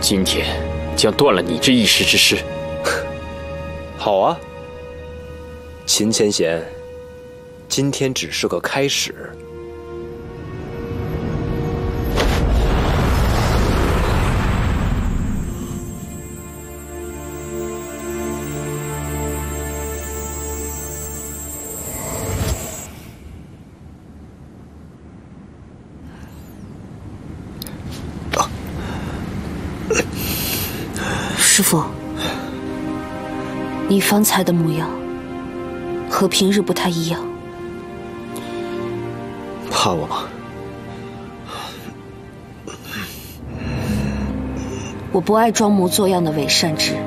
今天将断了你这一时之事。 好啊，秦千贤，今天只是个开始。 师父，你方才的模样和平日不太一样。 怕我吗？ 我不爱装模作样的伪善之人，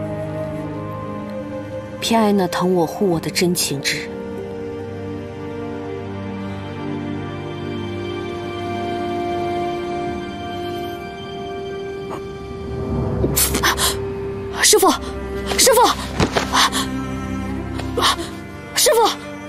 偏爱那疼我护我的真情之人。师父，师父，师父！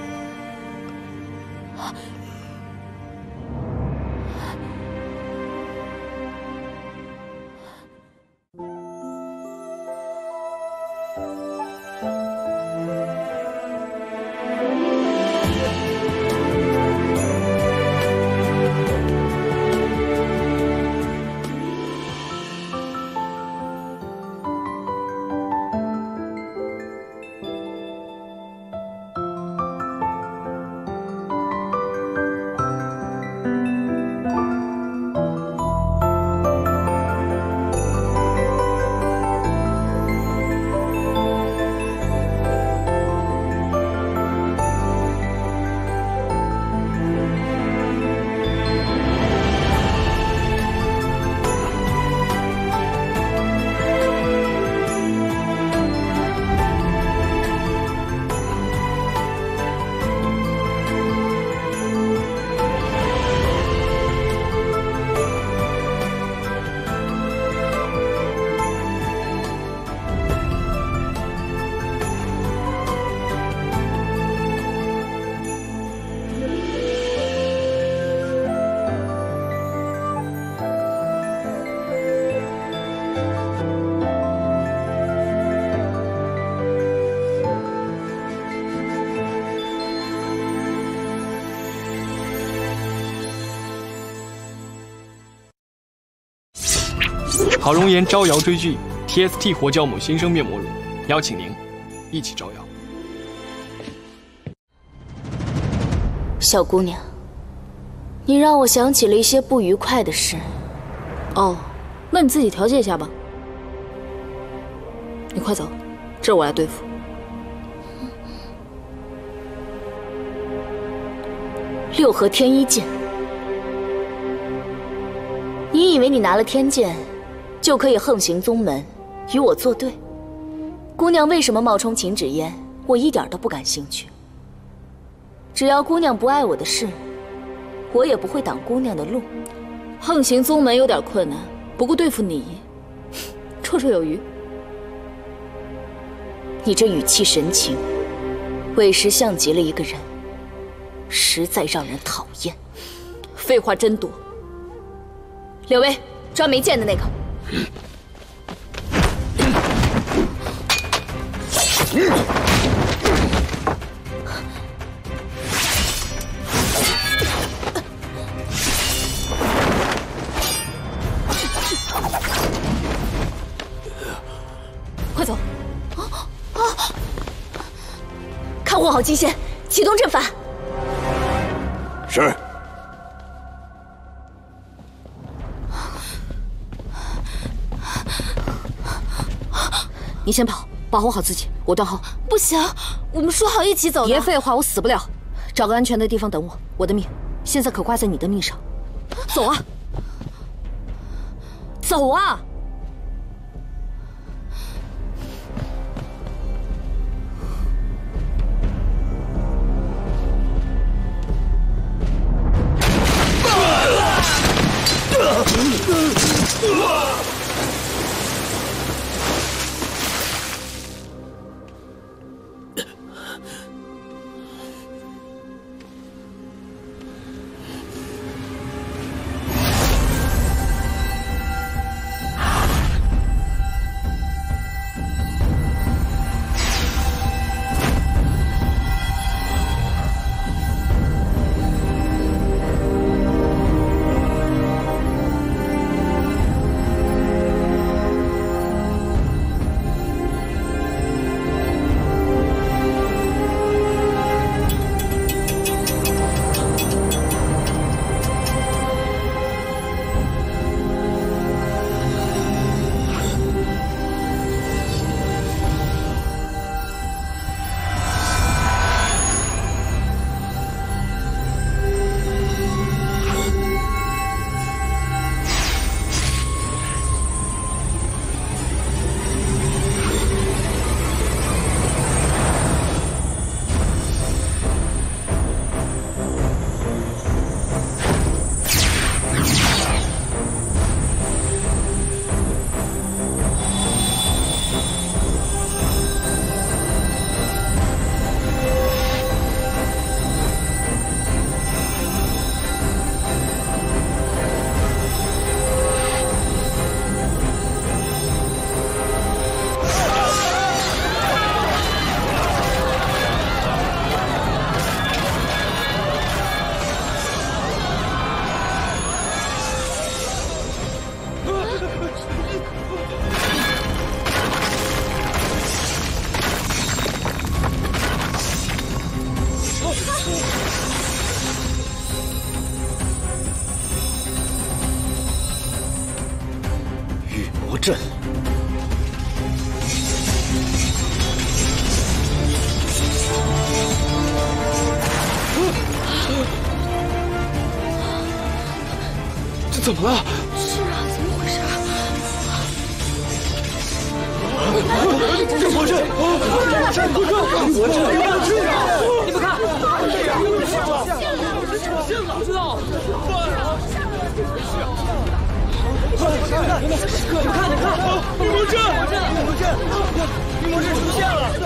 好容颜招摇追剧 TST 活胶母新生面膜乳，邀请您一起招摇。 小姑娘，你让我想起了一些不愉快的事。 哦，那你自己调节一下吧。你快走，这我来对付。 六合天一剑，你以为你拿了天剑就可以横行宗门，与我作对？姑娘为什么冒充秦芷嫣，我一点都不感兴趣。只要姑娘不碍我的事，我也不会挡姑娘的路。 横行宗门有点困难，不过对付你，绰绰有余。 你这语气神情，委实像极了一个人，实在让人讨厌。 废话真多。 柳薇，抓没剑的那个。 快走！ 看护好金仙，启动阵法。 是。 你先跑，保护好自己，我断后。 不行，我们说好一起走的。 别废话，我死不了。找个安全的地方等我。我的命现在可挂在你的命上。走啊！走啊！ 魔阵。 这怎么了？ 是啊，怎么回事？ 这魔阵，魔阵，你们看，我知道。魔阵出现了！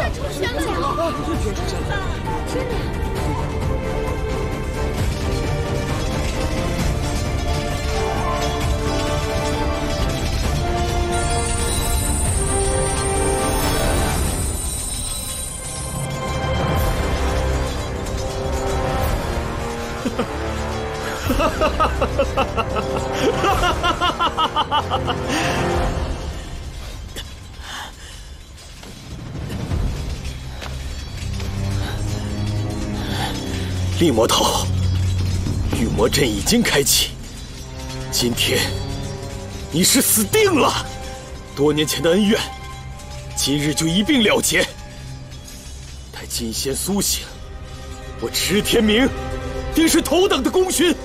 厉魔头，御魔阵已经开启，今天你是死定了！多年前的恩怨，今日就一并了结。待金仙苏醒，我池天明定是头等的功勋！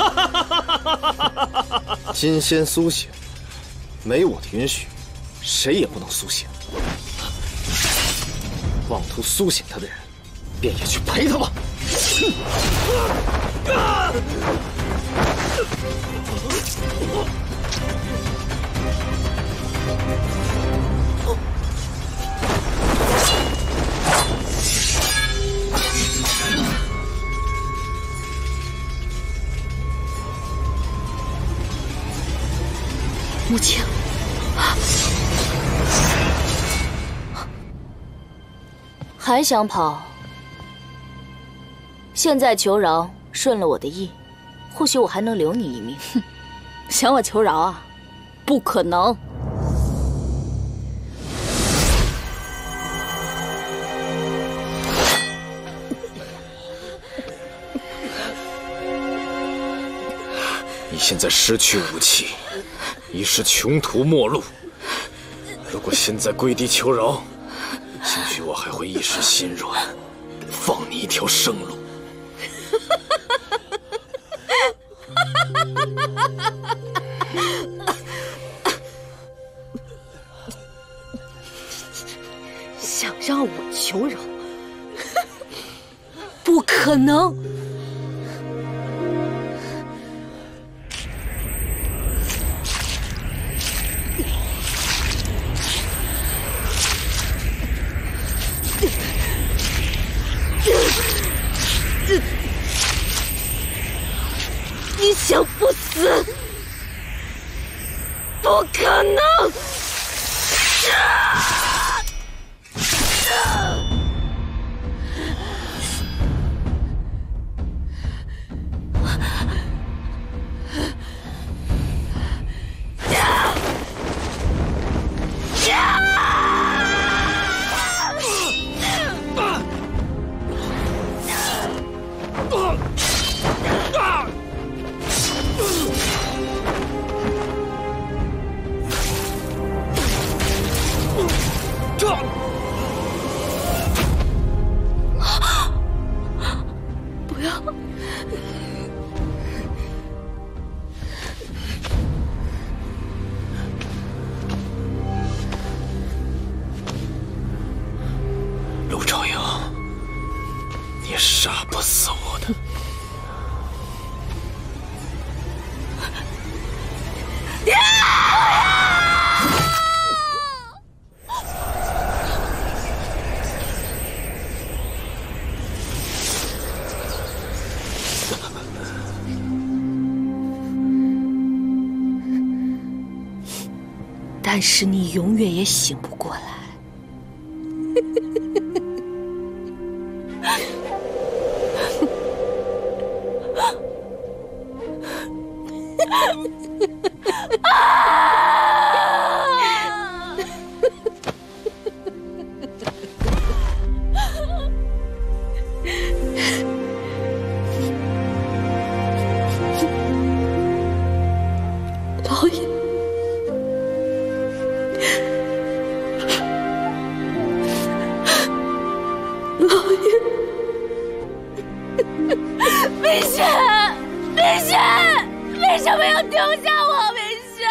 金仙苏醒，没我的允许，谁也不能苏醒。妄图苏醒他的人，便也去陪他吧。 母亲， 还想跑？现在求饶，顺了我的意，或许我还能留你一命。 想我求饶啊？不可能！ 你现在失去武器，已是穷途末路。如果现在跪地求饶，兴许我还会一时心软，放你一条生路。 想让我求饶？不可能！你想不死？不可能！不要！ 陆朝阳，你杀不死我的。 但是你永远也醒不过来。老爷。 要丢下我，文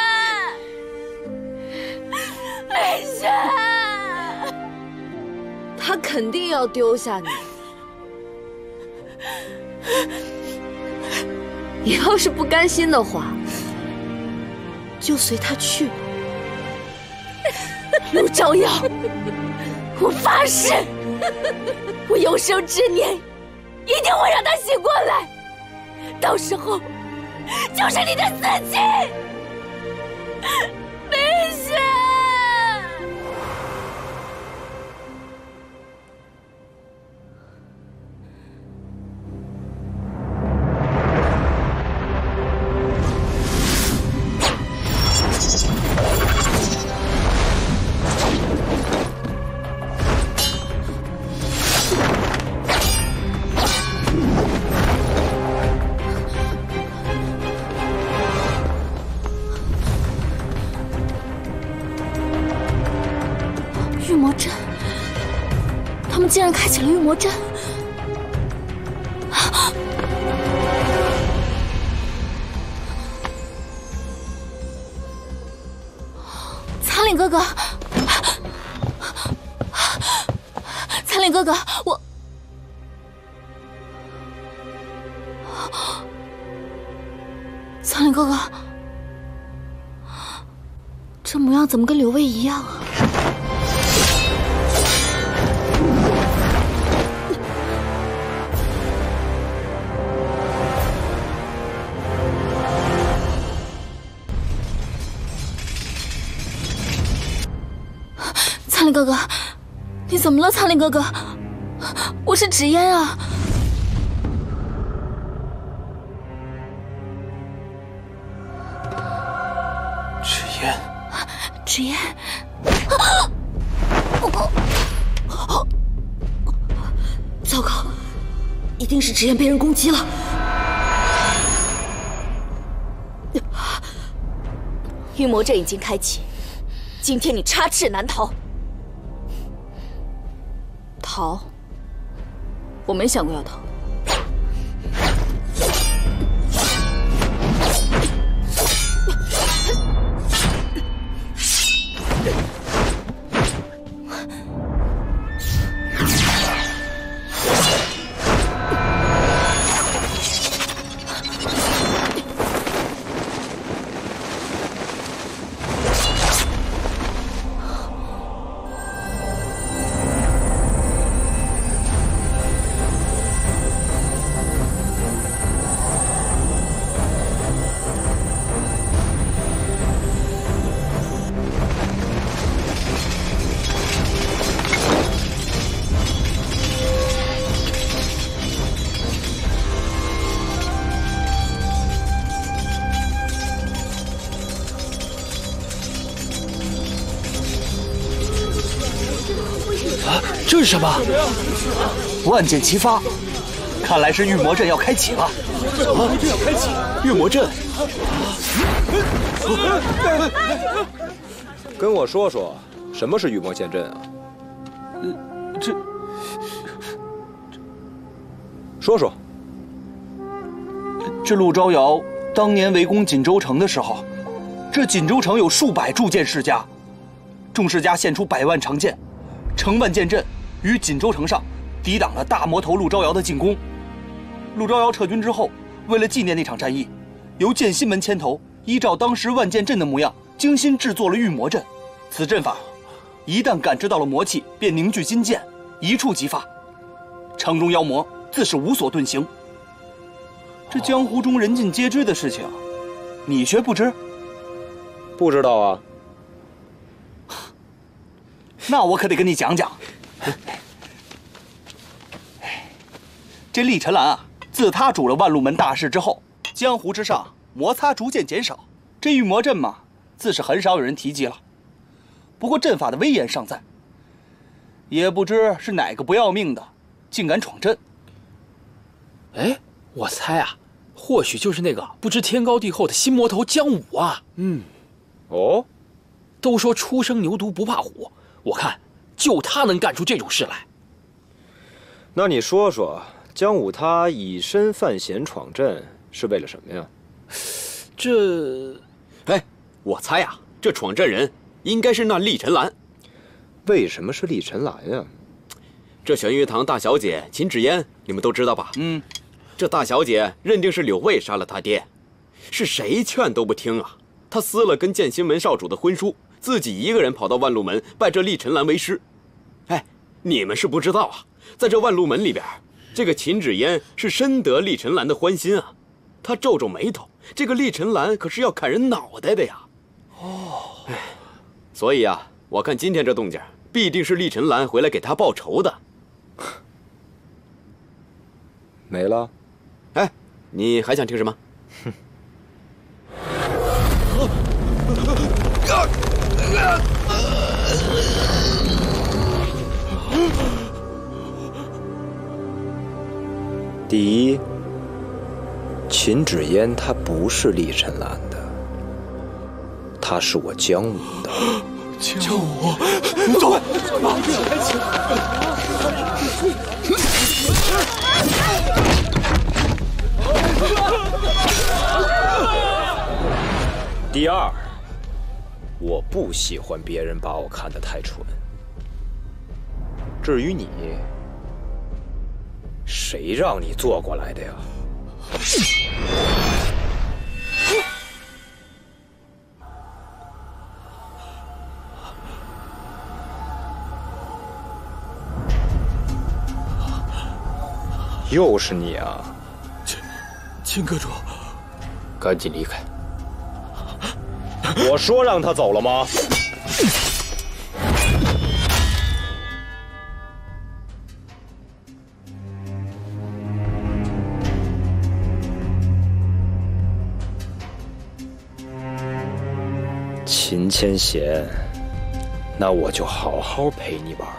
轩！文轩， 他肯定要丢下你。你要是不甘心的话，就随他去吧。 陆朝瑶，我发誓，我有生之年一定会让他醒过来，到时候就是你的死期。文轩。御魔阵，他们竟然开启了御魔阵！苍岭哥哥，苍岭哥哥，我……苍岭哥哥，这模样怎么跟柳薇一样啊？苍岭哥哥，你怎么了？苍岭哥哥，我是芷嫣啊。 芷嫣， 芷嫣， 糟糕，一定是芷嫣被人攻击了。 御魔阵已经开启，今天你插翅难逃。 逃？我没想过要逃。 这是什么？万箭齐发，看来是御魔阵要开启了。 御魔阵， 跟我说说，什么是御魔剑阵啊？说说。 这陆招摇当年围攻锦州城的时候，这锦州城有数百铸剑世家，众世家献出100万长剑，成万剑阵于锦州城上抵挡了大魔头陆招摇的进攻。陆招摇撤军之后，为了纪念那场战役，由剑心门牵头，依照当时万剑阵的模样，精心制作了御魔阵。此阵法一旦感知到了魔气，便凝聚金剑，一触即发。城中妖魔自是无所遁形。这江湖中人尽皆知的事情，你却不知？ 不知道啊。 那我可得跟你讲讲。这厉晨兰啊，自他主了万路门大事之后，江湖之上摩擦逐渐减少，这御魔阵嘛，自是很少有人提及了。不过阵法的威严尚在，也不知是哪个不要命的，竟敢闯阵。 哎，我猜啊，或许就是那个不知天高地厚的新魔头江武啊。 哦， 都说初生牛犊不怕虎，我看就他能干出这种事来。 那你说说，江武他以身犯险闯阵是为了什么呀？ 这…… 哎，我猜啊，这闯阵人应该是那厉晨兰。 为什么是厉晨兰呀？ 这玄玉堂大小姐秦芷嫣，你们都知道吧？这大小姐认定是柳卫杀了她爹，是谁劝都不听啊！她撕了跟建兴门少主的婚书，自己一个人跑到万路门拜这厉晨兰为师。哎，你们是不知道啊，在这万路门里边，这个秦芷嫣是深得厉晨兰的欢心啊。她皱皱眉头，这个厉晨兰可是要砍人脑袋的呀。所以啊，我看今天这动静，必定是厉晨兰回来给他报仇的。 没了。 哎，你还想听什么？ 第一，秦芷嫣她不是厉晨兰的，她是我江武的。 江武，走！ 第二，我不喜欢别人把我看得太蠢。至于你，谁让你坐过来的呀？又是你啊！ 秦阁主， 赶紧离开！ 我说让他走了吗？秦千贤，那我就好好陪你玩玩。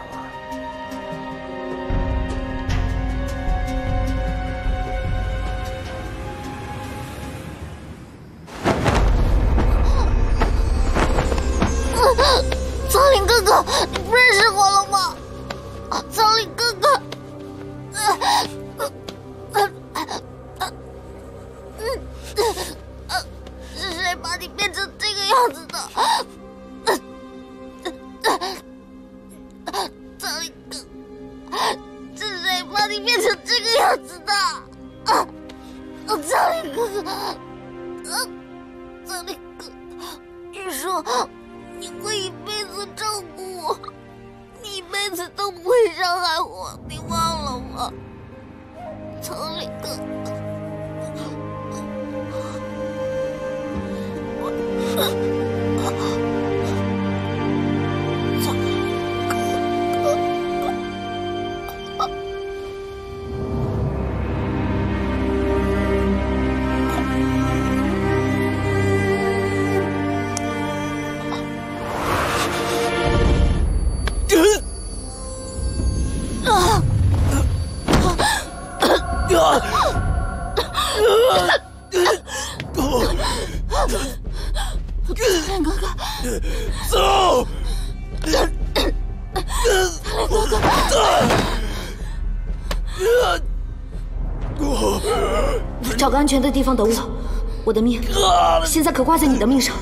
苍林哥哥，你不认识我了吗？苍林哥哥，是谁把你变成这个样子的？苍林哥，是谁把你变成这个样子的？苍林哥哥，苍林哥，你说。你会一辈子照顾我，你一辈子都不会伤害我，你忘了吗？苍林哥， 走！ 找个安全的地方等我，我的命现在可挂在你的命上。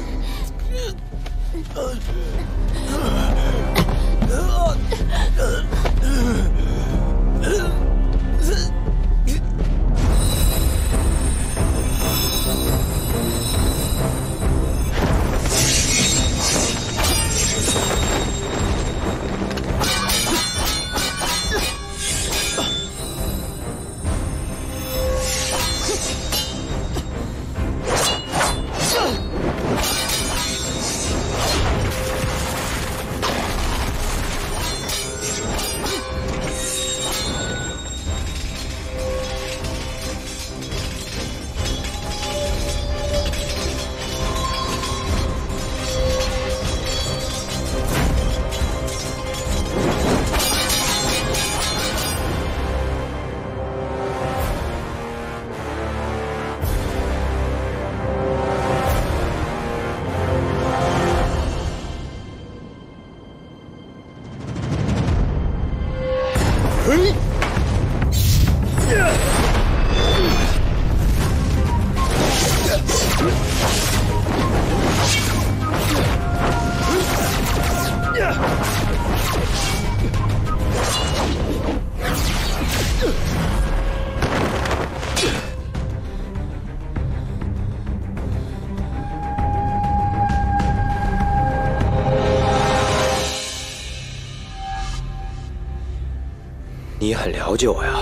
你很了解我呀。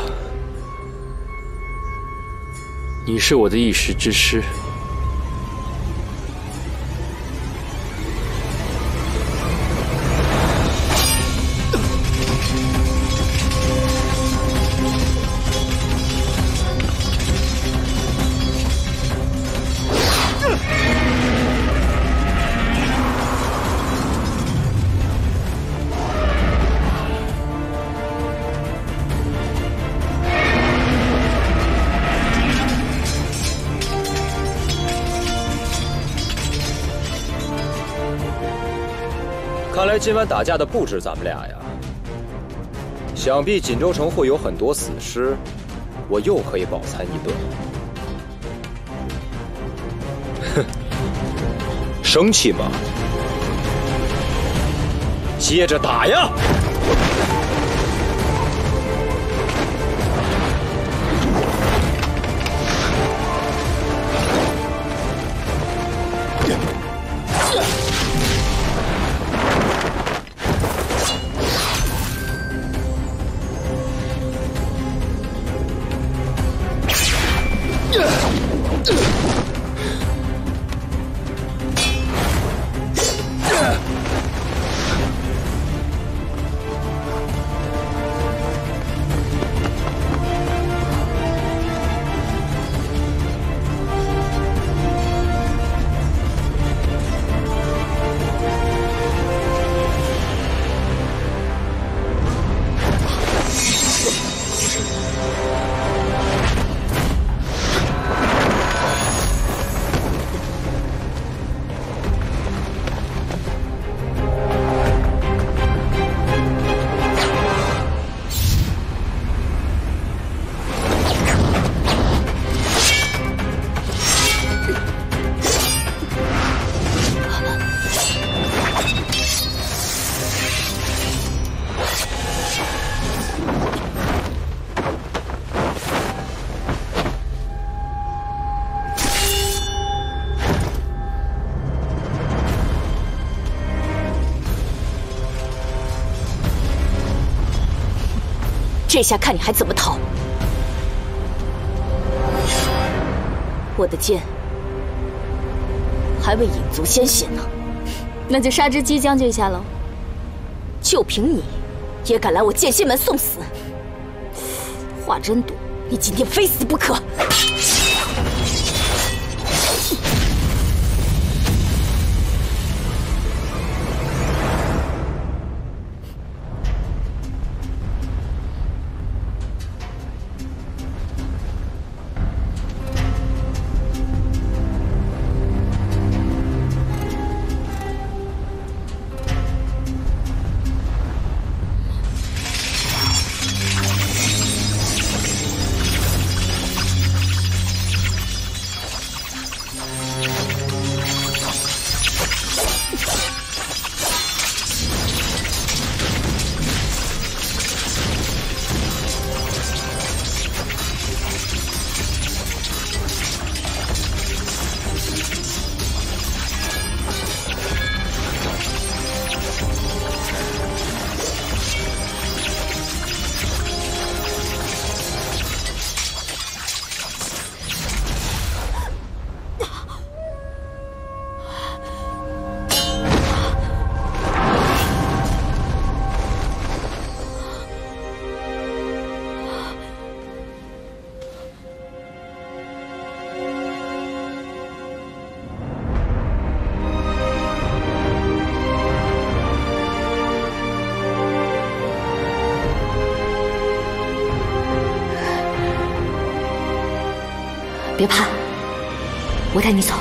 你是我的一时之师。 看来今晚打架的不止咱们俩呀，想必锦州城会有很多死尸，我又可以饱餐一顿。哼，生气吗？接着打呀！ 这下看你还怎么逃！我的剑还未引足鲜血呢， 那就杀之激将就一下喽。 就凭你，也敢来我剑心门送死？话真多，你今天非死不可！ 别怕，我带你走。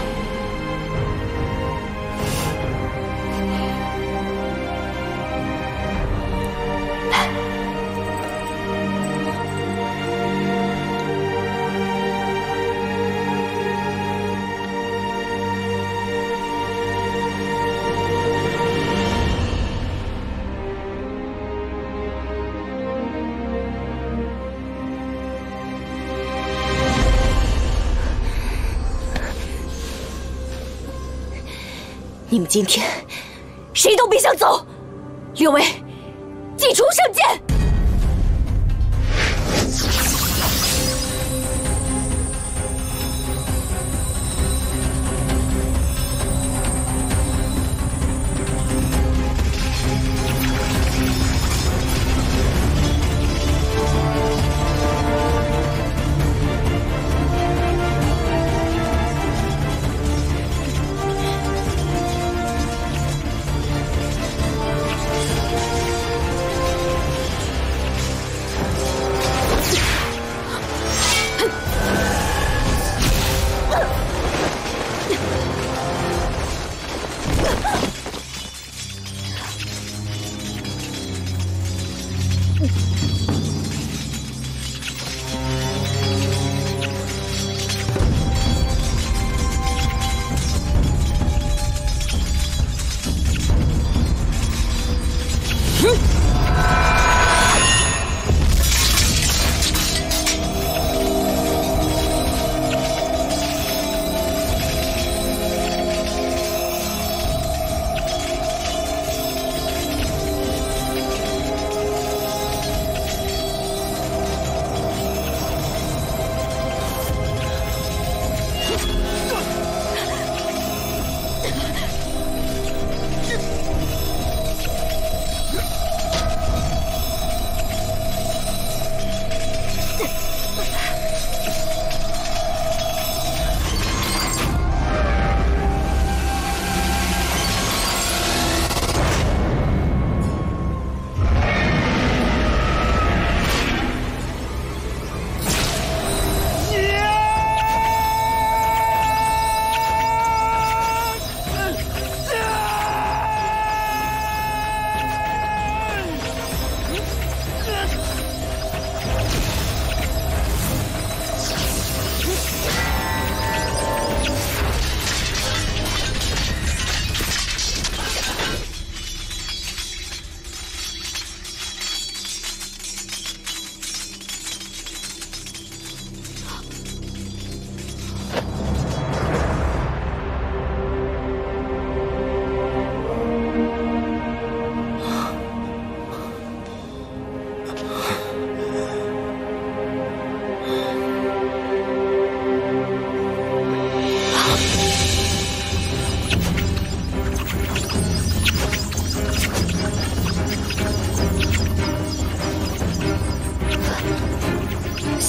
你们今天谁都别想走！六位，祭出圣剑！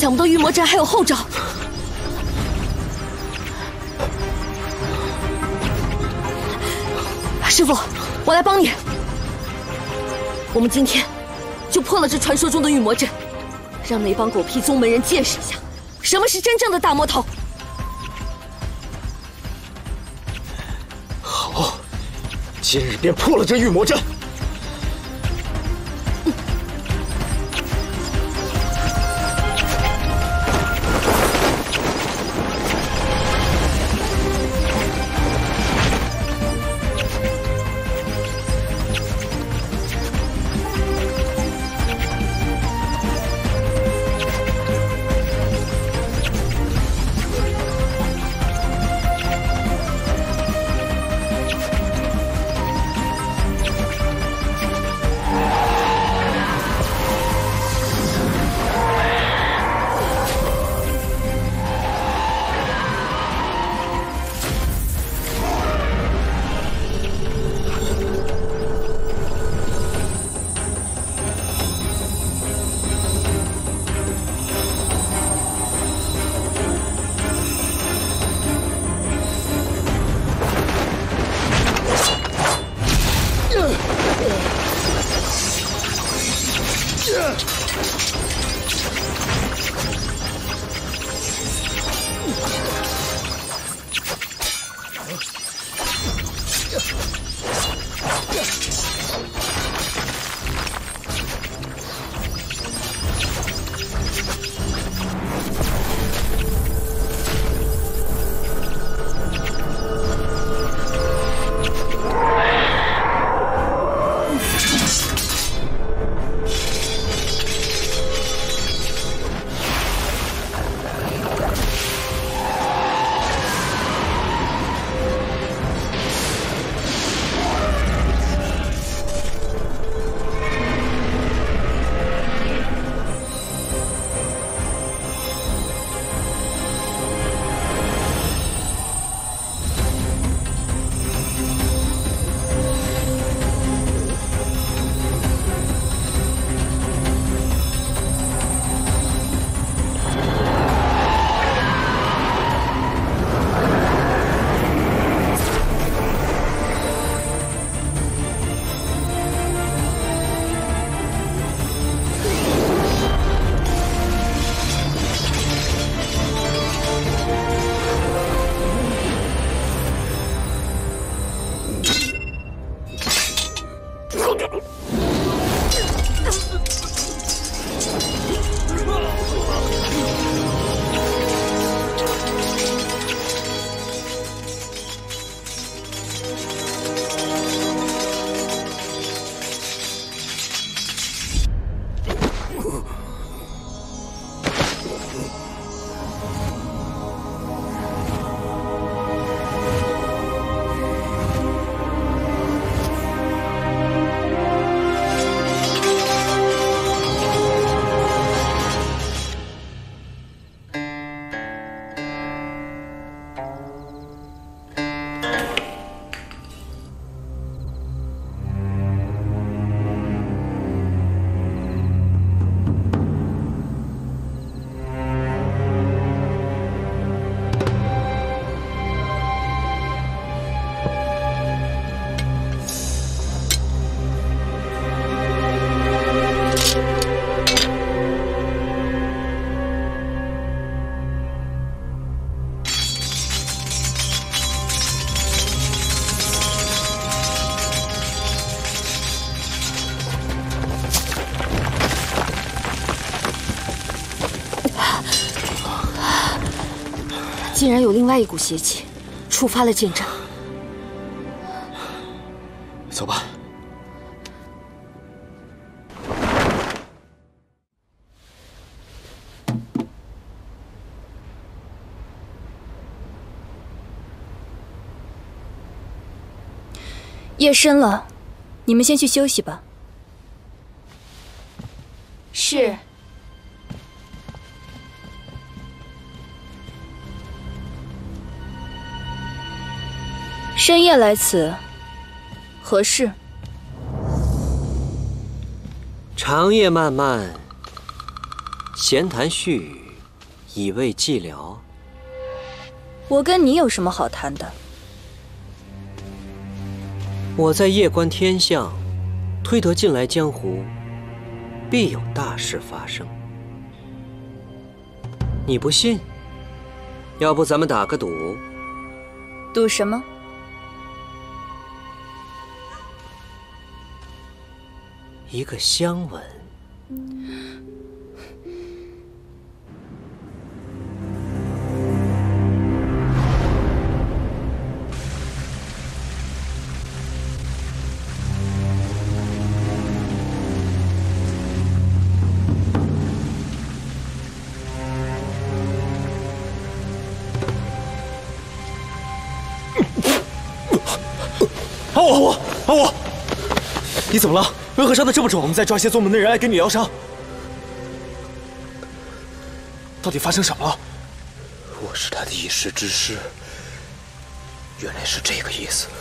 想不到御魔阵还有后招。师傅，我来帮你。我们今天就破了这传说中的御魔阵，让那帮狗屁宗门人见识一下什么是真正的大魔头。 好，今日便破了这御魔阵。 竟然有另外一股邪气，触发了剑阵。 走吧。 夜深了，你们先去休息吧。 是。 深夜来此，何事？ 长夜漫漫，闲谈絮语， 以慰寂寥。 我跟你有什么好谈的？ 我在夜观天象，推得近来江湖必有大事发生。你不信？要不咱们打个赌？ 赌什么？ 一个香吻。 阿武，你怎么了？为何伤得这么重？我们再抓些宗门的人来给你疗伤。到底发生什么了？ 我是他的一时之师，原来是这个意思。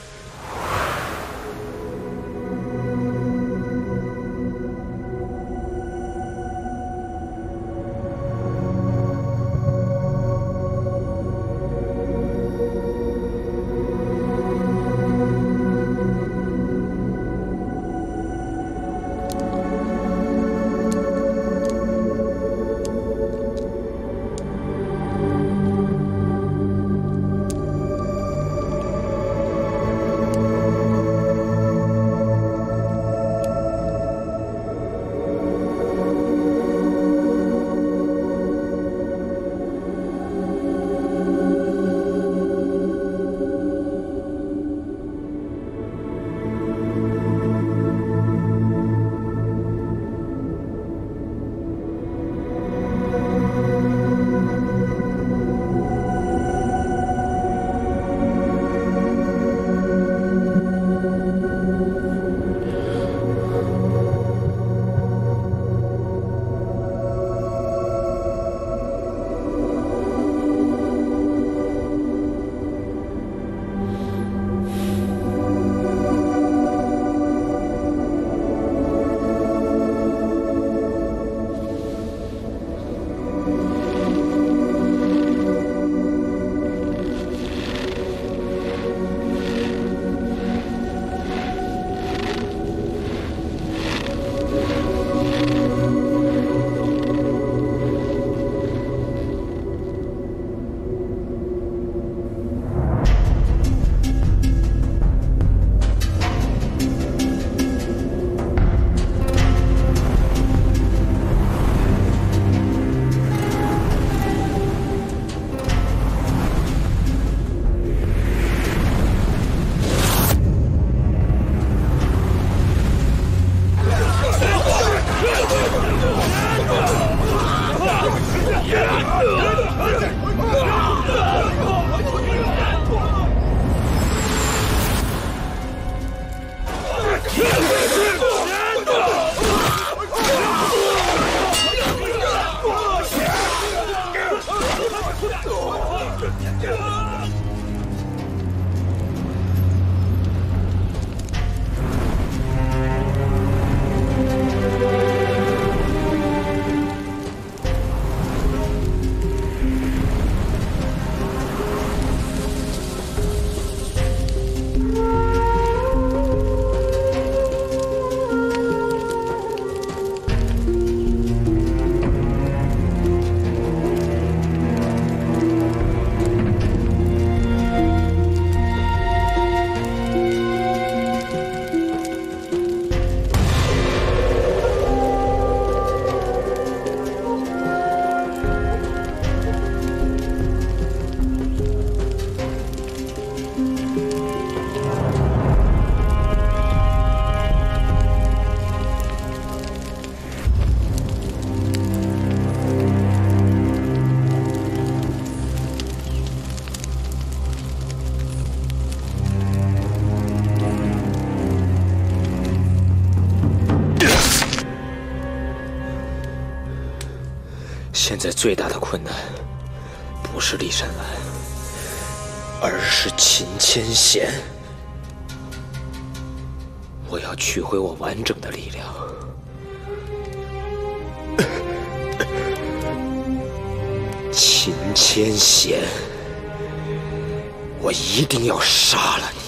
现在最大的困难，不是骊山兰，而是秦千贤。我要取回我完整的力量。 千贤，我一定要杀了你！